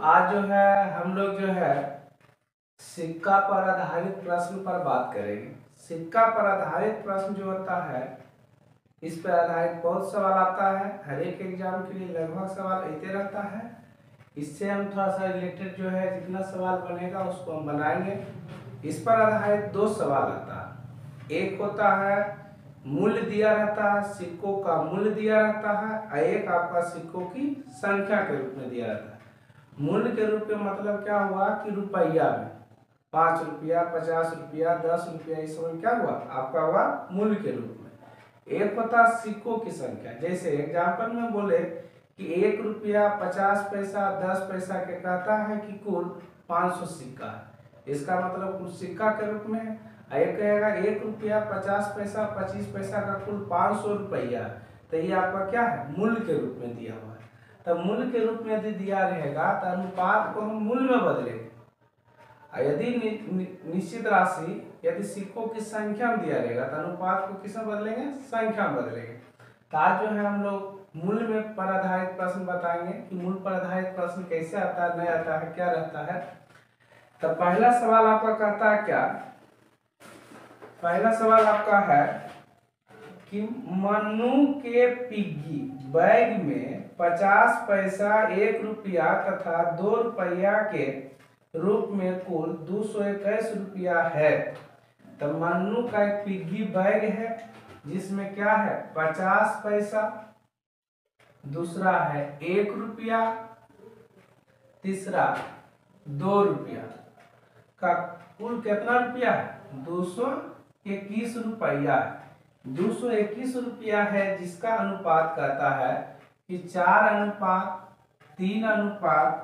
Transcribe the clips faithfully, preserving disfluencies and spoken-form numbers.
आज जो है हम लोग जो है सिक्का पर आधारित प्रश्न पर बात करेंगे। सिक्का पर आधारित प्रश्न जो होता है इस पर आधारित बहुत सवाल आता है। हर एक एग्जाम के लिए लगभग सवाल ऐसे रहता है। इससे हम थोड़ा सा रिलेटेड जो है जितना सवाल बनेगा उसको हम बनाएंगे। इस पर आधारित दो सवाल आता है। एक होता है मूल्य दिया रहता है, सिक्कों का मूल्य दिया रहता है, और एक आपका सिक्कों की संख्या के रूप में दिया रहता है। मूल्य के रूप में मतलब क्या हुआ कि रुपया में पाँच रुपया, पचास रुपया, दस रुपया, इस समय क्या हुआ आपका हुआ मूल्य के रूप में। एक होता सिक्कों की संख्या। जैसे एग्जाम्पल में बोले कि एक रुपया, पचास पैसा, दस पैसा के कहता है कि कुल पाँच सौ सिक्का है। इसका मतलब कुल सिक्का के रूप में है। एक कहेगा एक रुपया, पचास पैसा, पच्चीस पैसा का कुल पाँच सौ रुपया, तो ये आपका क्या है मूल्य के रूप में दिया हुआ है। तब मूल्य के रूप में यदि दिया रहेगा तो अनुपात को हम मूल्य में बदलेंगे। यदि नि, नि, निश्चित राशि यदि सिक्कों की संख्या में दिया रहेगा तो अनुपात को किसमें बदलेंगे, संख्या में बदलेंगे। तो आज जो है हम लोग मूल्य में पर आधारित प्रश्न बताएंगे कि मूल्य पर आधारित प्रश्न कैसे आता है, नहीं आता है, क्या रहता है। तो पहला सवाल आपका कहता है क्या, पहला सवाल आपका है कि मन्नू के पिग्गी बैग में पचास पैसा, एक रुपया तथा दो रुपया के रूप में कुल दो सौ इक्कीस रुपया है। तो मन्नू का एक पिग्गी बैग है जिसमें क्या है पचास पैसा, दूसरा है एक रुपया, तीसरा दो रुपया का कुल कितना रुपया है दो सौ इक्कीस रुपया है। दो सौ इक्कीस रुपया है जिसका अनुपात कहता है कि चार अनुपात तीन अनुपात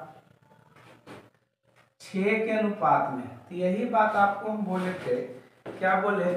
छह के अनुपात में। तो यही बात आपको हम बोले थे, क्या बोले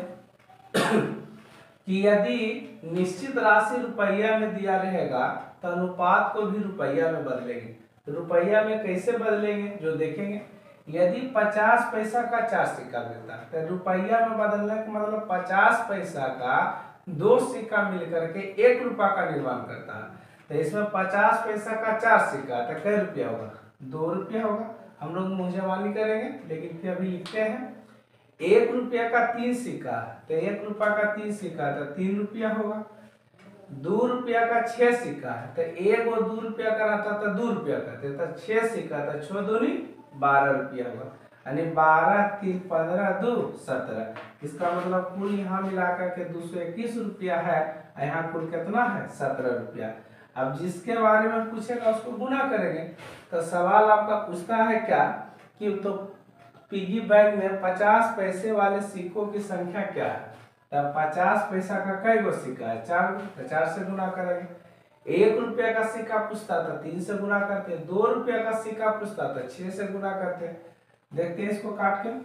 कि यदि निश्चित राशि रुपया में दिया रहेगा तो अनुपात को भी रुपया में बदलेंगे। तो रुपया में कैसे बदलेंगे जो देखेंगे। यदि पचास पैसा का चार सिक्का मिलता है तो रुपया में बदलने का मतलब पचास पैसा का दो सिक्का मिलकर के एक रुपया का निर्माण करता है। तो इसमें पचास पैसा का चार सिक्का तो कै रुपया होगा, दो रुपया होगा। हम लोग मुंहजबानी करेंगे लेकिन फिर अभी लिखते हैं। एक रुपया का तीन सिक्का तो एक रुपया का तीन सिक्का तो तीन रुपया होगा। दो रुपया का छह सिक्का है तो एक और दो रुपया का रहता तो दो रुपया करते तो छह सिक्का तो छह दूनी बारह रुपया होगा। यानी बारह तीन पंद्रह दो सत्रह। इसका मतलब कुल यहाँ मिलाकर के दो सौ इक्कीस रुपया है, यहाँ कुल कितना है सत्रह रुपया। अब जिसके बारे में पूछेगा उसको गुना करेंगे। तो सवाल आपका पूछता है क्या कि तो पिगी बैग में पचास पैसे वाले सिक्कों की संख्या क्या है। तब पचास पैसा का कई गो सिक्का है, चार गो, चार से गुना करेंगे। एक रुपया का सिक्का पूछता था तीन से गुना करते। दो रुपया का सिक्का पूछता था छह से गुना करते। देखते हैं इसको काट के।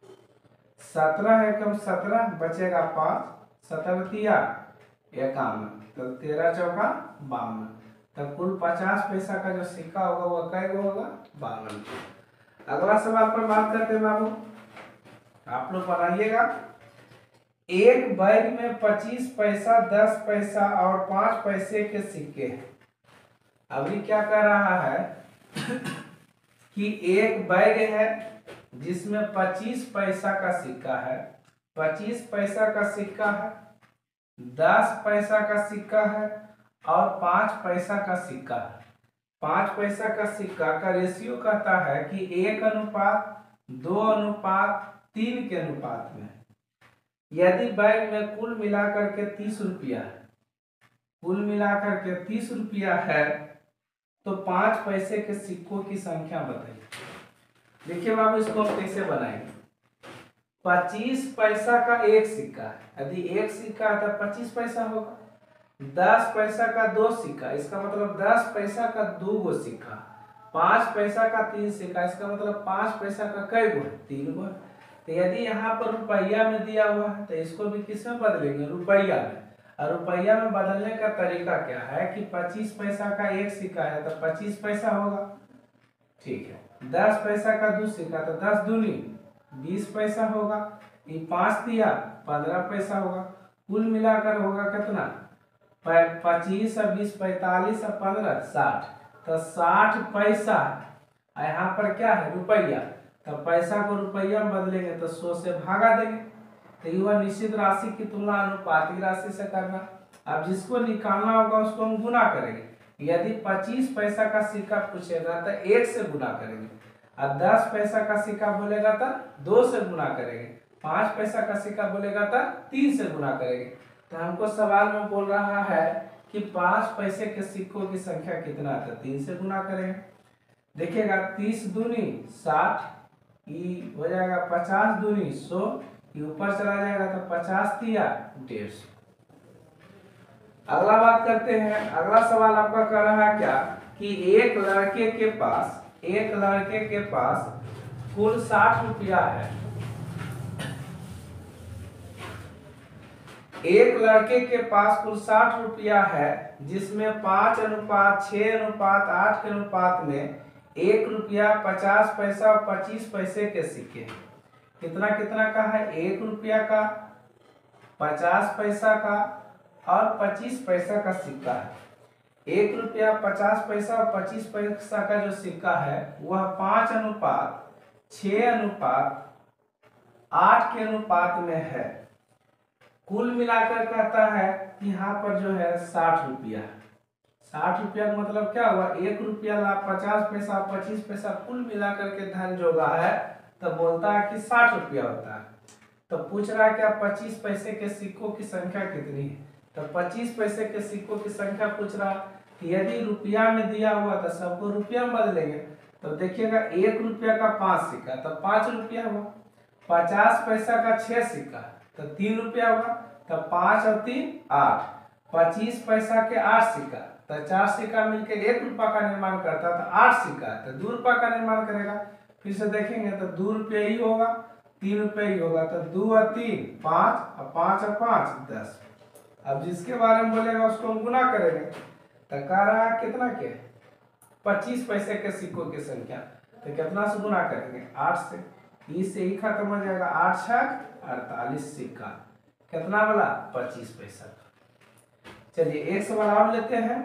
सत्रह एकम सत्रह बचेगा पाँच, सतरतिया इक्यावन, तो तेरह चौका बावन। तो कुल पचास पैसा का जो सिक्का होगा वो कै गो होगा बावन। अगला सवाल पर बात करते हैं बाबू, आप लोग बनाइएगा। एक बैग में पच्चीस पैसा, दस पैसा और पांच पैसे के सिक्के हैं। अभी क्या कह रहा है कि एक बैग है जिसमें पच्चीस पैसा का सिक्का है, पच्चीस पैसा का सिक्का है, दस पैसा का सिक्का है और पांच पैसा का सिक्का है। पांच पैसा का सिक्का का रेशियो कहता है कि एक अनुपात दो अनुपात तीन के अनुपात में। यदि बैग में कुल मिलाकर के तीस रुपया है, कुल मिलाकर के तीस रुपया है तो पांच पैसे के सिक्कों की संख्या बताइए। देखिए बाबू इसको हम कैसे बनाएंगे। पच्चीस पैसा का एक सिक्का है, यदि एक सिक्का है तो पच्चीस पैसा होगा। दस पैसा का दो सिक्का, इसका मतलब दस पैसा का दो गो सिक्का। पांच पैसा का तीन सिक्का, इसका मतलब पांच पैसा का कई गो है, तीन गो। तो यदि यहाँ पर रुपया में दिया हुआ है तो इसको भी किस में बदलेंगे, रुपया में। और रुपया में बदलने का तरीका क्या है कि पच्चीस पैसा का एक सिक्का है तो पच्चीस पैसा होगा, ठीक है। दस पैसा का दो सिक्का तो दस दूनी बीस पैसा होगा। ये पांच दिया पंद्रह पैसा होगा। कुल मिलाकर होगा कितना, पच्चीस और बीस पैंतालीस और पंद्रह साठ। तो साठ पैसा और यहाँ पर क्या है रुपया, तब पैसा को रुपया में बदलेंगे तो सौ से भागा देंगे, तो यह निश्चित राशि की तुलना अनुपातिक राशि से करना। अब जिसको निकालना होगा उसको हम गुना करेंगे। यदि पच्चीस पैसा का सिक्का पूछेगा तो एक से गुना करेंगे, और दस पैसा का सिक्का बोलेगा तो दो से गुना करेंगे, पांच पैसा का सिक्का बोलेगा तो तीन से गुना करेंगे। तो हमको सवाल में बोल रहा है कि पांच पैसे के सिक्कों की संख्या कितना है, तो तीन से गुना करेंगे। देखिएगा तीस दूनी साठ, ये हो जाएगा पचास दूनी सौ, ये ऊपर चला जाएगा तो पचास तिया डेढ़ सौ। अगला बात करते हैं। अगला सवाल आपका कह रहा है क्या कि एक लड़के के पास एक लड़के के पास कुल साठ रुपया है। एक लड़के के पास कुल साठ रुपया है, जिसमें पांच अनुपात छह अनुपात आठ के अनुपात में एक रुपया पचास पैसा और पच्चीस पैसे के सिक्के हैं। कितना कितना का है, एक रुपया का, पचास पैसा का और पच्चीस पैसा का सिक्का है। एक रुपया पचास पैसा और पच्चीस पैसा का जो सिक्का है वह पांच अनुपात छह अनुपात आठ के अनुपात में है। कुल मिलाकर कहता है कि यहाँ पर जो है साठ रुपया है। साठ रुपया का मतलब क्या हुआ, एक रुपया ला पचास पैसा पच्चीस पैसा कुल मिलाकर के धन जोड़ा है तो बोलता है कि साठ रुपया होता है। तो पूछ रहा है क्या पच्चीस पैसे के सिक्कों की संख्या कितनी है, तो पच्चीस पैसे के सिक्कों की संख्या पूछ रहा कि यदि रुपया में दिया हुआ तो सबको रुपया में बदलेंगे। तो देखिएगा एक रुपया का पांच सिक्का तो पांच रुपया हुआ, पचास पैसा का छह सिक्का तो तीन रुपया हुआ, तो पांच और तीन आठ, पच्चीस पैसा के आठ सिक्का तो चार सिक्का मिलकर एक रुपया का निर्माण करता, तो आठ सिक्का तो दो रुपया का निर्माण करेगा। फिर से देखेंगे तो दो रुपये ही होगा, तीन रुपये ही होगा, तो दो और तीन पांच और पांच और पांच दस। अब जिसके बारे में बोलेगा उसको हम गुना करेंगे, तो कह रहा है कितना के पच्चीस पैसे के सिक्कों की संख्या, तो कितना से गुना करेंगे, आठ से। इससे ही खत्म हो जाएगा, आठ छह अड़तालीस सिक्का, कितना वाला पच्चीस पैसा। चलिए एक सवाल और लेते हैं।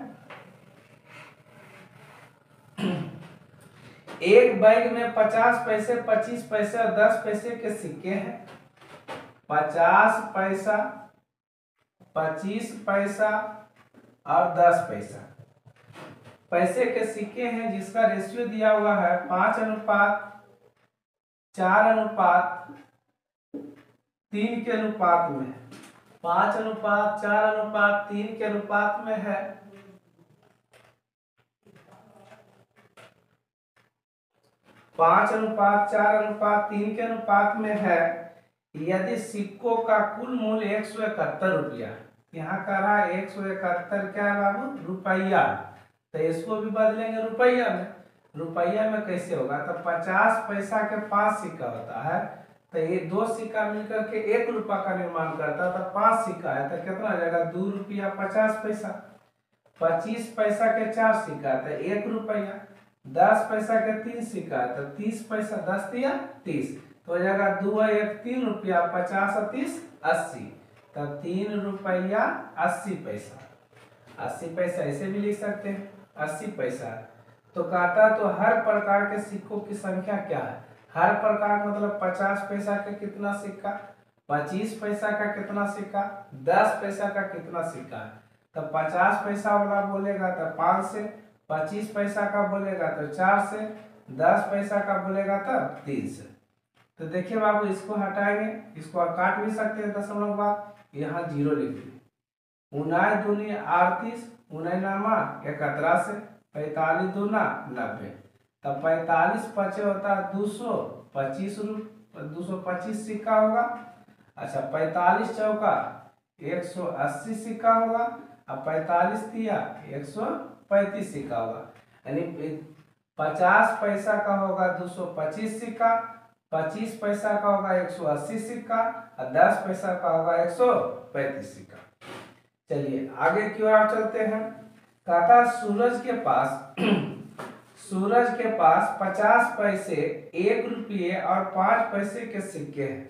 एक बैग में पचास पैसे पच्चीस पैसे और दस पैसे के सिक्के हैं। पचास पैसा पच्चीस पैसा और दस पैसा पैसे के सिक्के हैं, जिसका रेशियो दिया हुआ है पांच अनुपात चार अनुपात तीन के अनुपात में। पांच अनुपात चार अनुपात तीन के अनुपात में है। पांच अनुपात चार अनुपात तीन के अनुपात में है। यदि सिक्कों का कुल मूल्य एक सौ इकहत्तर रुपया, यहाँ कह रहा है एक सौ इकहत्तर क्या है बाबू, रुपया, तो इसको भी बदलेंगे रुपया में। रुपया में कैसे होगा, तो पचास पैसा के पांच सिक्का होता है, तो ये दो सिक्का मिलकर के एक रुपया का निर्माण करता है, तो पांच सिक्का है तो कितना हो जाएगा, दो रुपया पचास पैसा। पच्चीस पैसा के चार सिक्का है तो एक रुपया। दस पैसा के तीन सिक्का है तो तीस पैसा, दस दिया तीस, तो हो जाएगा दो एक तीन रुपया, पचास और तीस अस्सी, तो तीन रुपया अस्सी पैसा। अस्सी पैसा ऐसे भी लिख सकते हैं, अस्सी पैसा। तो कहता तो हर प्रकार के सिक्कों की संख्या क्या है, हर प्रकार मतलब पचास पैसा का कितना सिक्का, पच्चीस पैसा का कितना सिक्का, दस पैसा का कितना सिक्का है। तो पचास पैसा वाला बोलेगा तो पाँच से, पच्चीस पैसा का बोलेगा तो चार से, दस पैसा का बोलेगा तो तीन से। तो देखिए बाबू इसको हटाएंगे, इसको काट भी सकते हैं दशमलव बाद, यहाँ जीरो लिख दिए। उनाई दूनी अड़तीस, उनाई नामा इकहत्तरा से, पैंतालीस दूना नब्बे, तब पैंतालीस पचे होता है दो सौ पच्चीस रुपये, दो सौ पच्चीस सिक्का होगा। अच्छा पैंतालीस चौका एक सौ अस्सी सिक्का होगा, अब पैंतालीस तिया एक सौ पैंतीस सिक्का होगा। यानी पचास पैसा का होगा दो सौ पच्चीस सिक्का, पच्चीस पैसा का होगा एक सौ अस्सी सिक्का और दस पैसा का होगा एक सौ पैंतीस सिक्का। चलिए आगे की ओर चलते हैं। कहता सूरज के पास सूरज के पास पचास पैसे एक रुपये और पांच पैसे के सिक्के हैं।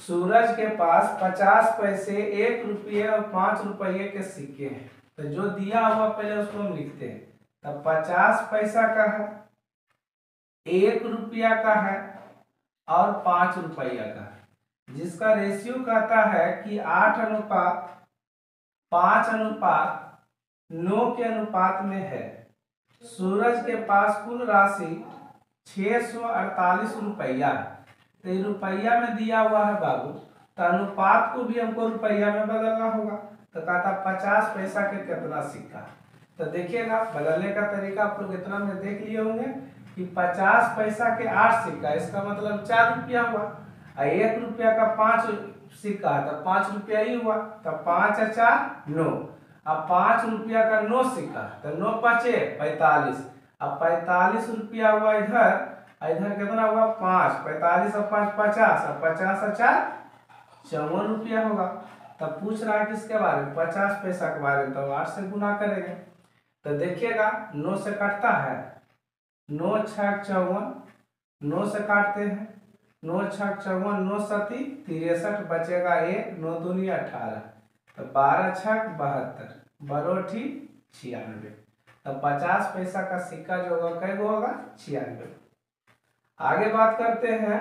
सूरज के पास पचास पैसे, एक रुपये और पांच रुपये के सिक्के हैं। तो जो दिया हुआ पहले उसको हम लिखते हैं। तो पचास पैसा का है, एक रुपया का है और पांच रुपया का है, जिसका रेशियो कहता है कि आठ अनुपात पांच अनुपात नौ के अनुपात में है। सूरज के पास कुल राशि छह सौ अड़तालीस रुपया है। तो रुपया में दिया हुआ है बाबू, तो अनुपात को भी हमको रुपया में बदलना होगा। तो कहता पचास पैसा के कितना सिक्का। तो देखिएगा बदलने का तरीका आप लोग इतना में देख लिए होंगे कि पचास पैसा के आठ सिक्का, इसका मतलब चार रुपया हुआ। और एक रुपया का पांच सिक्का है तो पांच रुपया ही हुआ। तो पांच और चार नौ। अब पांच रुपया का नौ सिक्का तो नौ पचे पैतालीस। अब पैतालीस रुपया हुआ इधर, इधर कितना हुआ पांच, पैतालीस और पांच पचास, और पचास और चार चौवन रुपया होगा। तब पूछ रहा है किसके बारे में, पचास पैसा के बारे में। तो आठ से गुना करेंगे तो देखिएगा नौ से कटता है, नौ छह चौवन, नौ से काटते हैं, नौ छह चौवन, नौ सती तिरसठ, बचेगा एक, नौ दूनी अठारह, तो बारह छह बहत्तर, बरोठी छियानवे। तो पचास पैसा का सिक्का जो होगा कै गो होगा, छियानवे। आगे बात करते हैं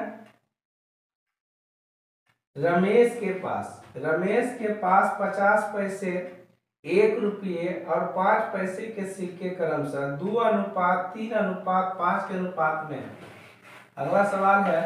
रमेश के पास। रमेश के पास पचास पैसे, एक रुपये और पांच पैसे के सिक्के क्रमशः दो अनुपात तीन अनुपात पांच के अनुपात में है। अगला सवाल है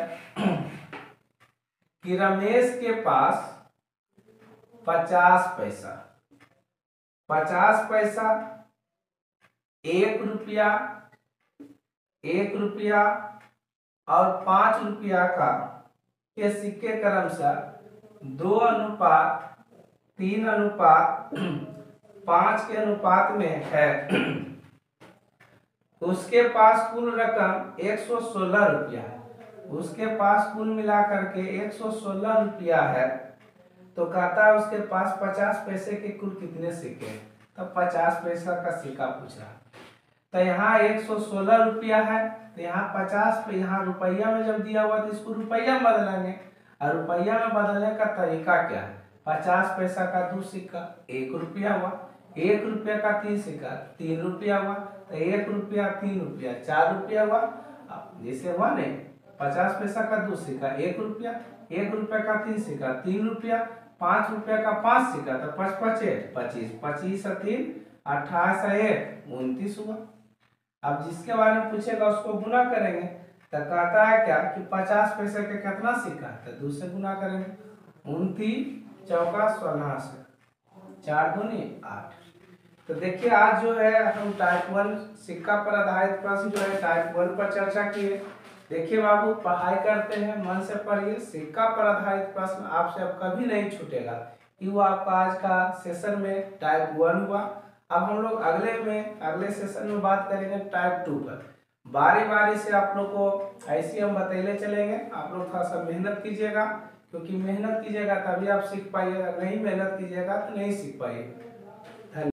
कि रमेश के पास पचास पैसा, पचास पैसा, एक रुपया, एक रुपया और पांच रुपया का के सिक्के क्रमशः दो अनुपात तीन अनुपात पांच के अनुपात में है। उसके पास कुल रकम एक सौ सोलह रुपया है। उसके पास कुल मिलाकर के एक सौ सोलह रुपया है। तो कहता है उसके पास पचास पैसे के कुल कितने सिक्के हैं। तो पचास पैसा का सिक्का पूछ रहा है। तो यहाँ एक सौ सोलह रुपया है, तो यहाँ पचास पे यहाँ रुपया में जब दिया हुआ तो इसको रुपया में बदलेंगे। और रुपया में बदलने का तरीका क्या है, पचास पैसा का दो सिक्का एक रुपया हुआ, एक रुपया का तीन सिक्का तीन रुपया हुआ, तो एक रुपया तीन रुपया चार रुपया हुआ। जैसे हुआ नहीं, पचास पैसा का दो सिक्का एक रुपया, एक रुपया का तीन सिक्का तीन रुपया, पांच रुपया का पांच सिक्का तो पच पचे पच्चीस, पच्चीस तीन अट्ठाईस एक उनतीस हुआ। अब जिसके बारे में पूछेगा उसको गुना करेंगे। तो कहता है क्या कि पचास पैसे के कितना सिक्का, तो दो से गुना करेंगे। उनतीस चौका सोलह से, चार दूनी आठ। तो देखिए आज जो है हम टाइप वन सिक्का पर आधारित प्रश्न जो है टाइप वन पर चर्चा किए। देखिए बाबू पढ़ाई करते हैं, मन से पढ़िए। सिक्का पर आधारित प्रश्न आपसे अब कभी नहीं छूटेगा। ये हुआ आपका आज का सेशन में टाइप वन हुआ। अब हम लोग अगले में अगले सेशन में बात करेंगे टाइप टू पर। बारी बारी से आप लोग को ऐसे हम बतैले चलेंगे। आप लोग थोड़ा सा मेहनत कीजिएगा, क्योंकि मेहनत कीजिएगा तभी आप सीख पाइएगा, नहीं मेहनत कीजिएगा तो नहीं सीख पाइएगा।